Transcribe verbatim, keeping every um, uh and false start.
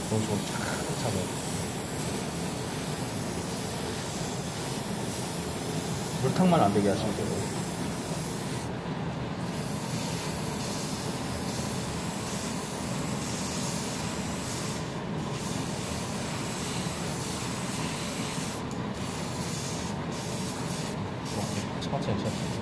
너무 좋은 착 잡아요. 물탕만 안 되게 하시면 돼요. 천천히 천천히.